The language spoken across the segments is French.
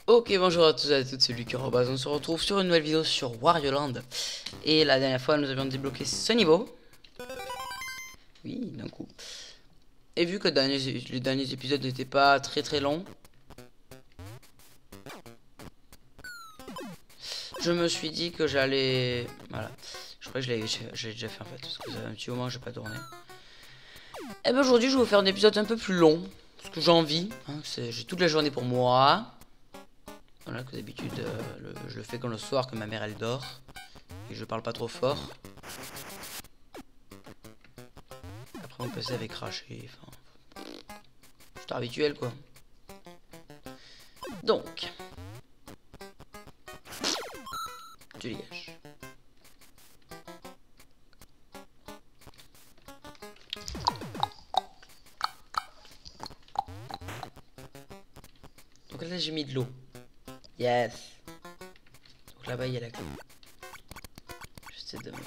Ok, bonjour à tous et à toutes, c'est Lucas Robaz. On se retrouve sur une nouvelle vidéo sur Wario Land. Et la dernière fois, nous avions débloqué ce niveau. Oui, d'un coup. Et vu que les derniers épisodes n'étaient pas très longs, je me suis dit que j'allais... Voilà. Je crois que j'ai déjà fait en fait, parce que ça fait un petit moment que j'ai pas tourné. Et ben aujourd'hui, je vais vous faire un épisode un peu plus long, parce que j'ai envie. Hein, j'ai toute la journée pour moi. Voilà, que d'habitude, je le fais comme le soir, que ma mère elle dort. Et je parle pas trop fort. Après mon PC avait craché, enfin... C'est habituel quoi. Donc... Tu dégages. Donc là j'ai mis de l'eau. Yes. Donc là-bas il y a la clé. J'essaie de...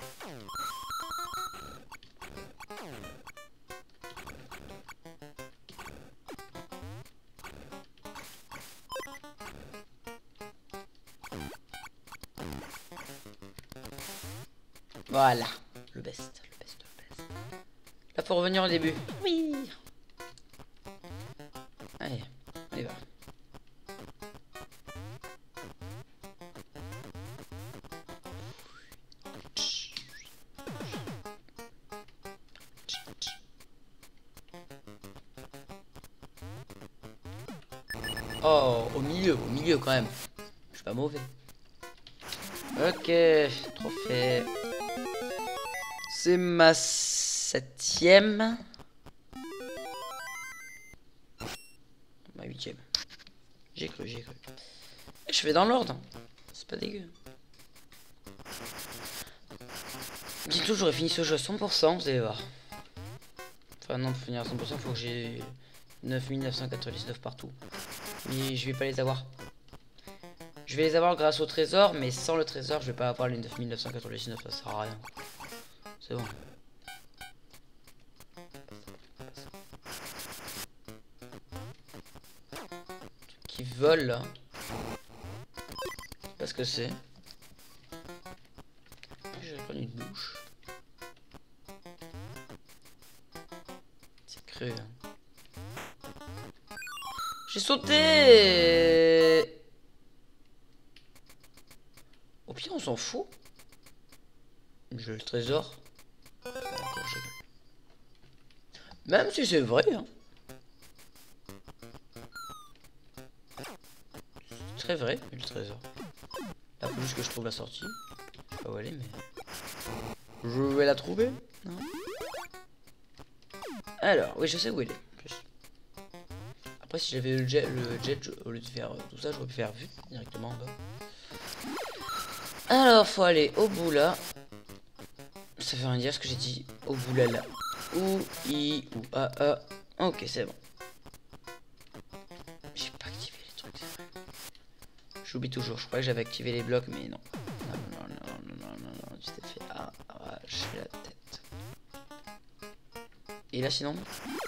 Voilà. Le best. Là faut revenir au début. Oui. Allez, on y va. Oh, au milieu quand même. Je suis pas mauvais. Ok, trophée. C'est ma 7ème. Ma 8ème. J'ai cru. Je fais dans l'ordre. C'est pas dégueu. Bientôt j'aurais fini ce jeu à 100%, vous allez voir. Enfin non, pour finir à 100%, faut que j'ai 9999 partout. Mais je vais pas les avoir. Je vais les avoir grâce au trésor, mais sans le trésor, je vais pas avoir les 9999, ça sert à rien. C'est bon. Qui vole là. Je sais pas ce que c'est. J'ai reconnu une bouche. C'est cru. Hein. J'ai sauté. Au pire, on s'en fout. J'ai le trésor. Même si c'est vrai. Hein. C'est très vrai, le trésor. Là, faut juste que je trouve la sortie. Je sais pas où elle est, mais... Je vais la trouver. Non. Alors, oui, je sais où elle est. Après, si j'avais le jet, au lieu de faire tout ça, j'aurais pu faire vue directement en bas. Alors, faut aller au bout là. Ça veut rien dire ce que j'ai dit. Au bout là, là. Ou, i, ou, a. Ok, c'est bon. J'ai pas activé les trucs, c'est vrai. J'oublie toujours. Je crois que j'avais activé les blocs, mais non. Non. Tu t'es fait arracher la tête. Et là, sinon.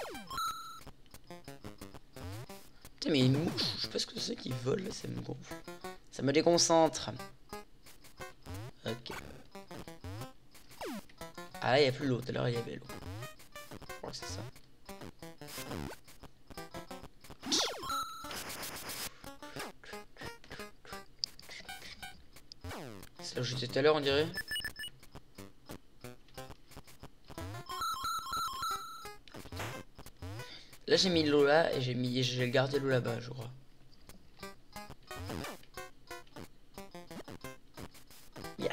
Putain, mais une mouche, je sais pas ce que c'est qui vole là, ça me gonfle. Ça me déconcentre. Ok. Ah là, il n'y a plus l'eau. Tout à l'heure, il y avait l'eau. Je crois que c'est ça. C'est là où j'étais tout à l'heure, on dirait. Là, j'ai mis l'eau là et j'ai gardé l'eau là-bas, je crois. Yes.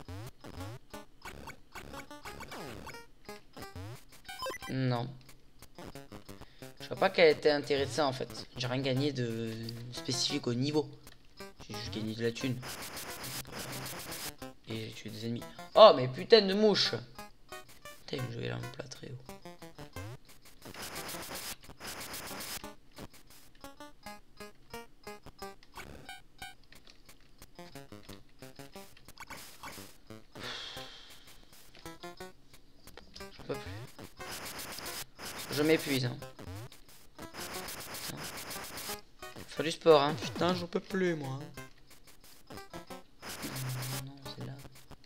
Non. Je vois pas quelle était intéressant en fait. J'ai rien gagné de spécifique au niveau. J'ai juste gagné de la thune. Et j'ai tué des ennemis. Oh, mais putain de mouche! Putain, je vais là un plat très haut. J'en peux plus. Je m'épuise. Hein. Faire du sport, hein. Putain, j'en peux plus, moi. Non, c'est là.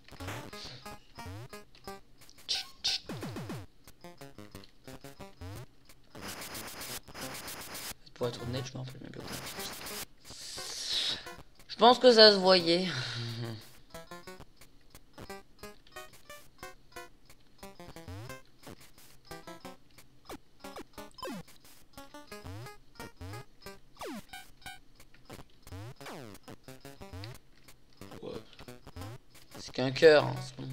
Pour être honnête, je m'en rappelle même plus. Je pense que ça se voyait. C'est qu'un cœur, hein, c'est bon.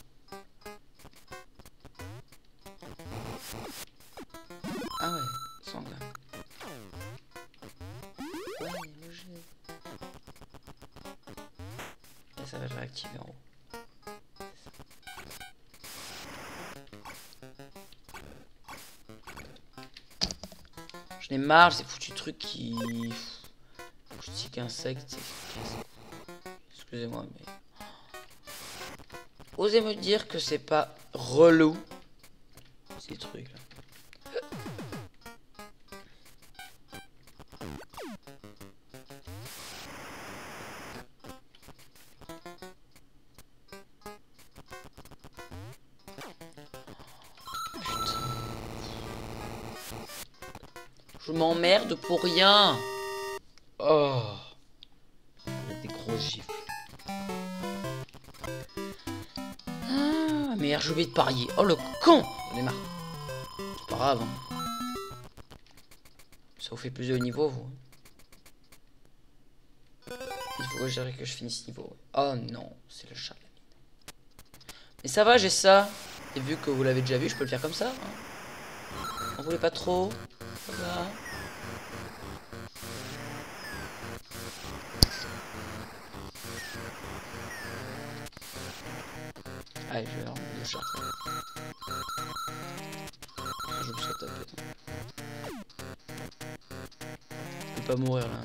Ah ouais, sanguin. Ouais, le jeu. Et ça va être réactivé en haut. J'en ai marre, ces foutus trucs qui... Foutus insectes, excusez-moi, mais... Osez me dire que c'est pas relou, ces trucs là. Putain. Je m'emmerde pour rien. Oh. Des gros gifles. Ah, merde, j'ai oublié de parier. Oh le con. J'en ai marre. C'est pas grave. Hein. Ça vous fait plus de niveau, vous. Il faut gérer que je finisse niveau. Oh non, c'est le chat. Mais ça va, j'ai ça. Et vu que vous l'avez déjà vu, je peux le faire comme ça. Hein. On voulait pas trop. Ça va. Allez, je vais avoir le chat. Je me saute un peu. Je peux pas mourir là.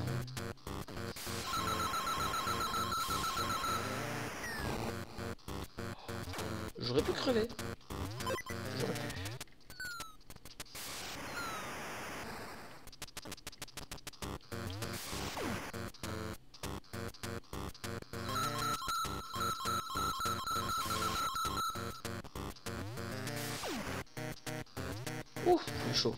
J'aurais pu crever. J'aurais pu. Ouh, c'est chaud.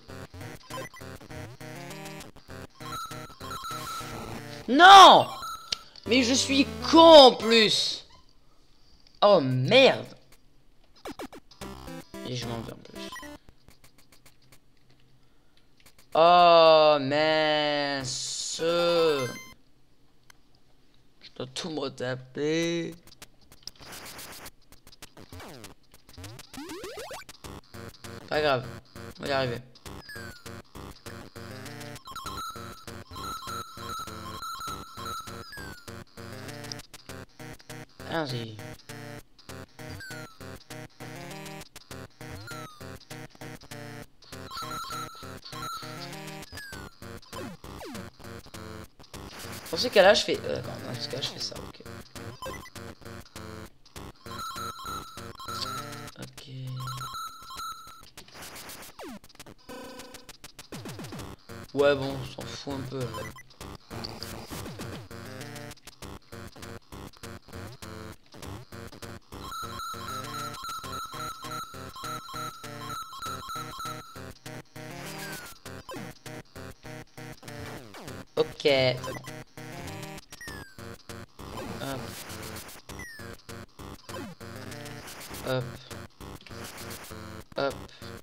Non! Mais je suis con en plus! Oh merde! Et je m'en vais en plus. Oh mince! Je dois tout me retaper. Pas grave, on va y arriver. Allons-y. Dans ce cas-là, je fais... non, dans ce cas-là, je fais ça, ok. Ok. Ouais, bon, on s'en fout un peu. Là. Ok, c'est bon. Hop. Hop. Hop.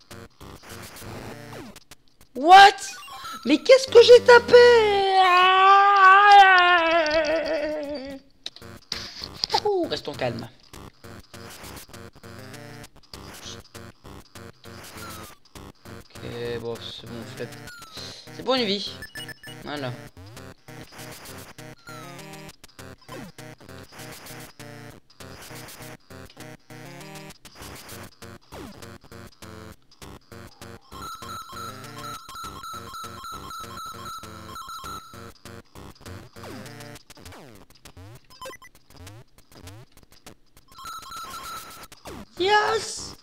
What? Mais qu'est-ce que j'ai tapé? Ouh, restons calmes. Ok, bon, c'est bon, flip. C'est bon une vie. Voilà. Yes!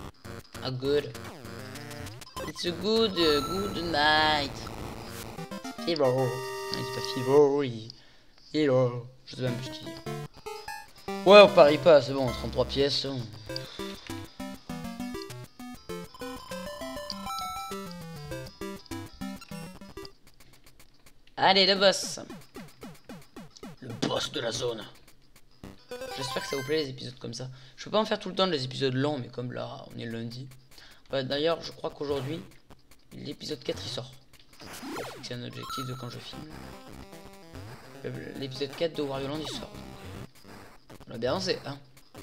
Ah, good. It's a good night. Fibo. Il dit pas Fibo, Hello. Je sais même plus ce qu'il dit. Ouais, on parie pas, c'est bon, 33 pièces. Allez, le boss. Le boss de la zone. J'espère que ça vous plaît les épisodes comme ça. Je peux pas en faire tout le temps des épisodes longs, mais comme là, on est lundi. Bah, d'ailleurs, je crois qu'aujourd'hui, l'épisode 4 il sort. C'est un objectif de quand je filme. L'épisode 4 de Wario Land il sort. On a bien avancé, hein.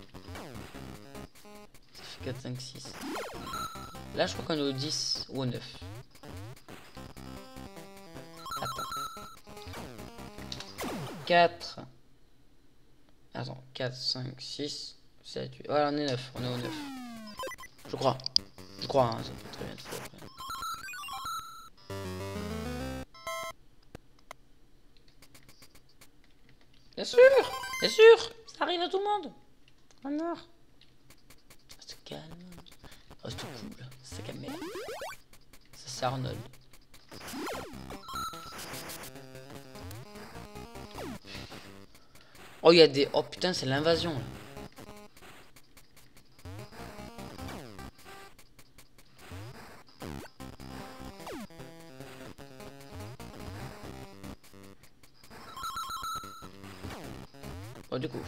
Ça fait 4, 5, 6. Là, je crois qu'on est au 10 ou au 9. Attends. 4. Attends, 4, 5, 6, 7, 8. Voilà, on est 9. On est au 9. Je crois. Je crois, hein, ça peut très bien être faux après. Bien sûr! Bien sûr! Ça arrive à tout le monde! Oh non! Reste calme. Reste cool. C'est calme. Ça c'est Arnold. Oh, il y a des... Oh putain, c'est l'invasion. Oh, du coup.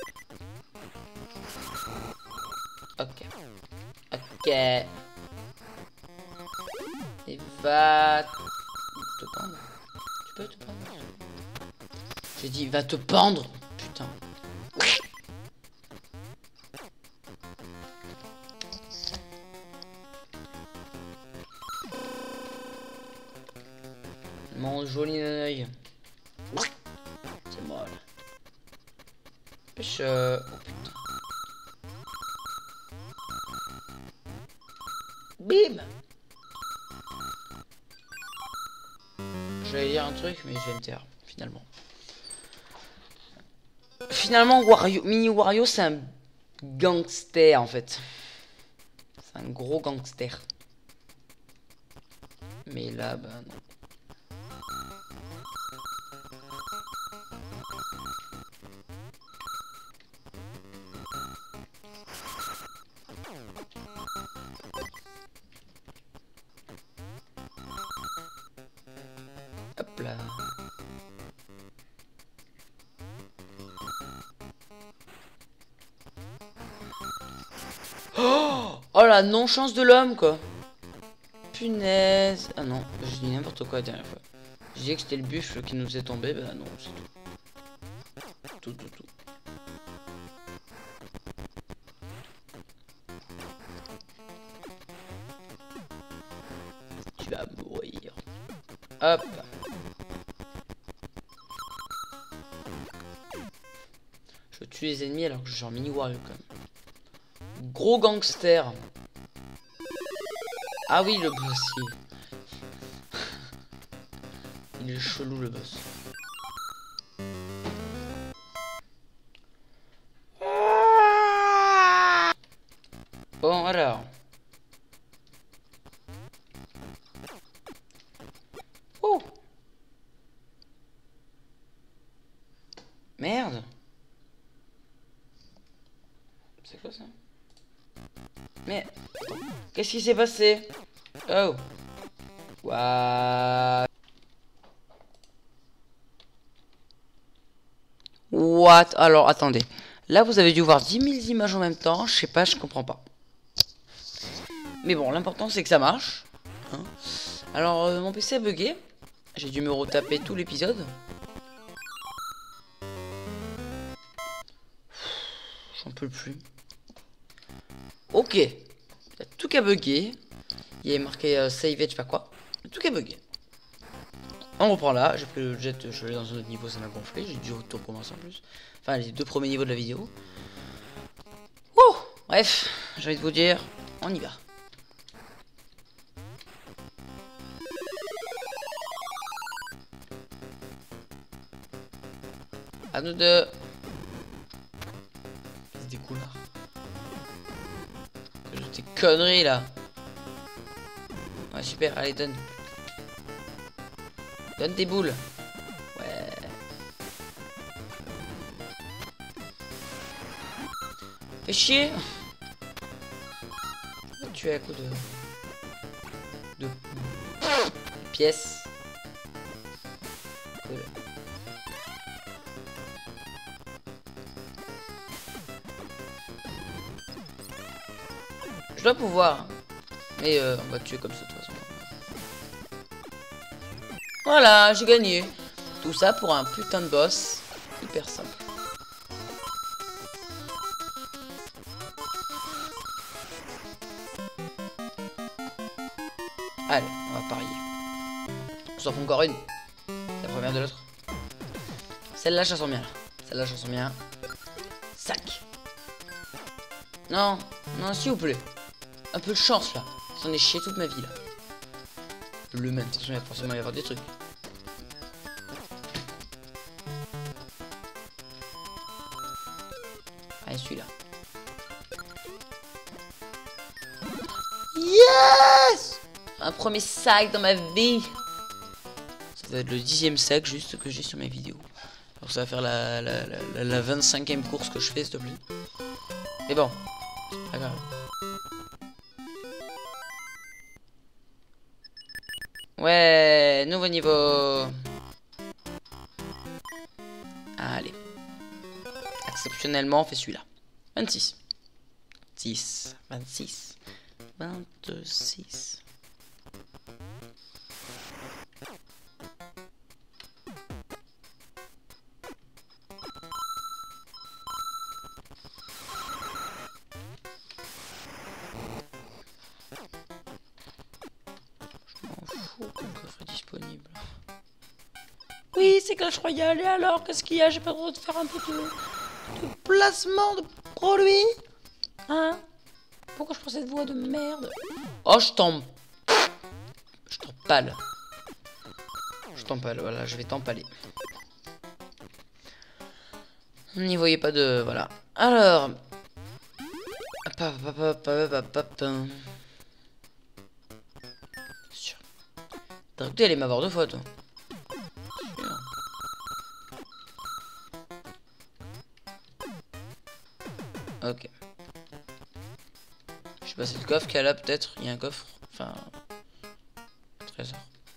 Ok. Ok. Et va... te pendre. Tu peux te pendre? J'ai dit, va te pendre. Putain. Mon joli œil. C'est molle. Pêche. Oh putain. Bim. J'allais dire un truc, mais je vais me taire, finalement. Finalement, Wario, Mini Wario, c'est un gangster, en fait. C'est un gros gangster. Mais là, bah non. Hop là. Oh la non-chance de l'homme, quoi. Punaise. Ah non, je dis n'importe quoi la dernière fois. Je disais que c'était le buffle qui nous est tombé, bah non, c'est tout. Tout. Tu vas mourir. Hop. Je tue les ennemis alors que je suis en mini Wario quand même. Gros gangster. Ah oui, le boss. Il est chelou le boss. Bon alors. Oh. Merde. C'est quoi ça? Mais qu'est-ce qui s'est passé? Oh. What? Alors attendez. Là vous avez dû voir 10 000 images en même temps. Je sais pas, je comprends pas. Mais bon, l'important c'est que ça marche. Hein. Alors mon PC a bugué. J'ai dû me retaper tout l'épisode. J'en peux plus. Ok. Il y a tout qui a bugué. Il y a marqué save it, je sais pas quoi. Tout qui a bugué. On reprend là. J'ai pris le jet, je suis allé dans un autre niveau, ça m'a gonflé. J'ai dû tout recommencer en plus. Enfin, les deux premiers niveaux de la vidéo. Ouh. Bref, j'ai envie de vous dire, on y va. À nous deux. C'est des coulards. Des conneries là. Ouais, super, allez, donne. Donne tes boules. Ouais. Fais chier. Tu es à coup de pièces. Cool. Je dois pouvoir. Mais on va tuer comme ça de toute façon. Voilà, j'ai gagné. Tout ça pour un putain de boss hyper simple. Allez, on va parier. Sauf encore une. La première de l'autre. Celle-là, je la sens bien. Celle-là, je la sens bien. Sac. Non, non, s'il vous plaît. Un peu de chance là. J'en ai chié toute ma vie là. Le même, de toute façon, il va forcément y avoir des trucs. Allez, celui-là. Yes! Un premier sac dans ma vie. Ça va être le 10e sac juste que j'ai sur mes vidéos. Alors ça va faire la 25e course que je fais, s'il te plaît. Mais bon, c'est pas grave. Ouais, nouveau niveau. Allez. Exceptionnellement, on fait celui-là. 26. 10, 26, 26. Comme coffre est disponible. Oui, c'est Clash Royale. Et alors, qu'est-ce qu'il y a? J'ai pas le droit de faire un peu de placement de produits? Hein? Pourquoi je prends cette voix de merde? Oh, je t'empale. Je t'empale, voilà, je vais t'empaler. N'y voyez pas de... Voilà. Alors... T'as écouté, elle allait m'avoir 2 fois, toi. Ok. Je sais pas, c'est le coffre qu'il y a là, peut-être. Il y a un coffre. Enfin... Trésor.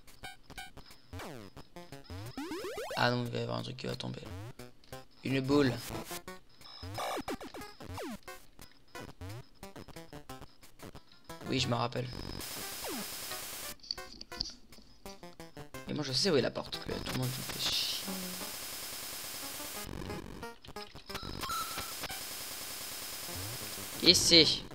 Ah non, il va y avoir un truc qui va tomber. Une boule. Oui, je me rappelle. Et moi, je sais où est la porte. Que tout le monde me fait chier. Ici.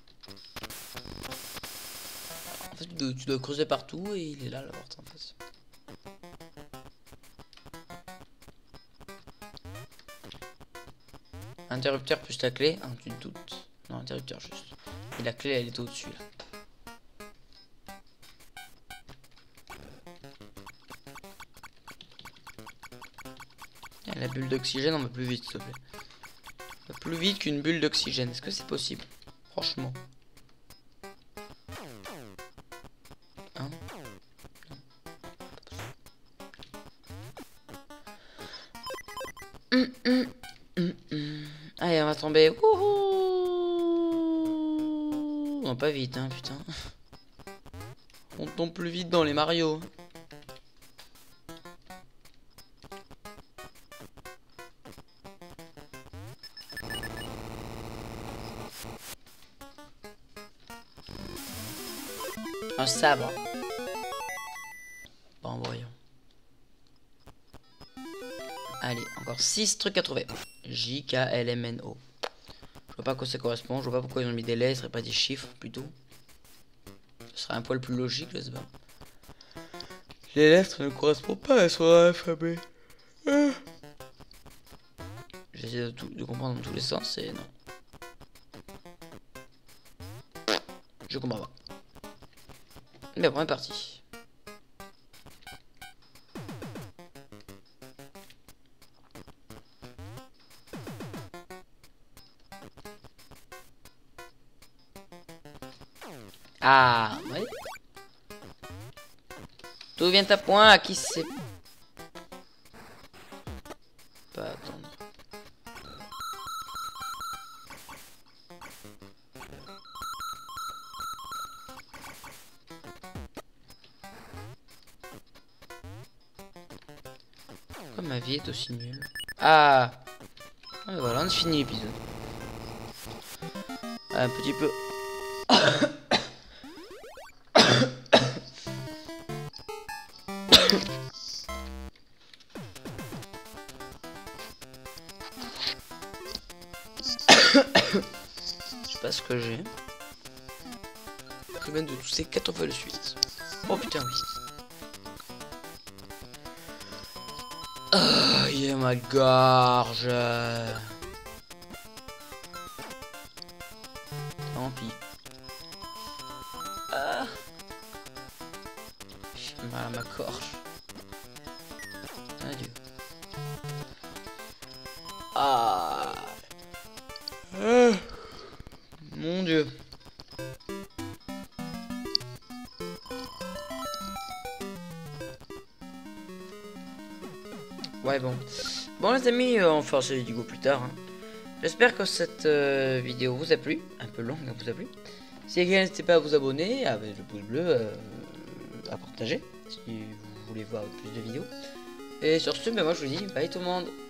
En fait, tu dois creuser partout et il est là, la porte, en fait. Interrupteur plus la clé. Ah, tu te doutes. Non, interrupteur juste. Et la clé, elle est au-dessus, là. Et la bulle d'oxygène, on va plus vite, s'il te plaît. On va plus vite qu'une bulle d'oxygène. Est-ce que c'est possible? Franchement. Hein? Allez, on va tomber. Wouhou! Non, pas vite, hein, putain. On tombe plus vite dans les Mario. Un sabre. Bon, voyons. Allez, encore 6 trucs à trouver. J-K-L-M-N-O. Je vois pas à quoi ça correspond. Je vois pas pourquoi ils ont mis des lettres et pas des chiffres plutôt. Ce serait un poil plus logique, je sais pas. Les lettres ne correspondent pas à son alphabet. J'essaie de comprendre dans tous les sens et non. Je comprends pas. Mais bon, on est parti. Ah, ouais. D'où vient ta pointe? À qui c'est? Pas attendre. Pourquoi ma vie est aussi nulle? Ah, et voilà, on a fini l'épisode. Un petit peu. Je sais pas ce que j'ai. Je viens de tousser 4 fois de suite. Oh putain, oui. Ah, il y a ma gorge. Tant pis. Ah. J'ai mal à ma gorge. Adieu. Ah. Mon Dieu. Ouais, bon. Bon, les amis, on fera ce vidéo plus tard. Hein. J'espère que cette vidéo vous a plu. Un peu longue, vous a plu. Si vous n'hésitez pas à vous abonner, avec le pouce bleu, à partager. Si vous voulez voir plus de vidéos. Et sur ce, ben moi je vous dis bye tout le monde.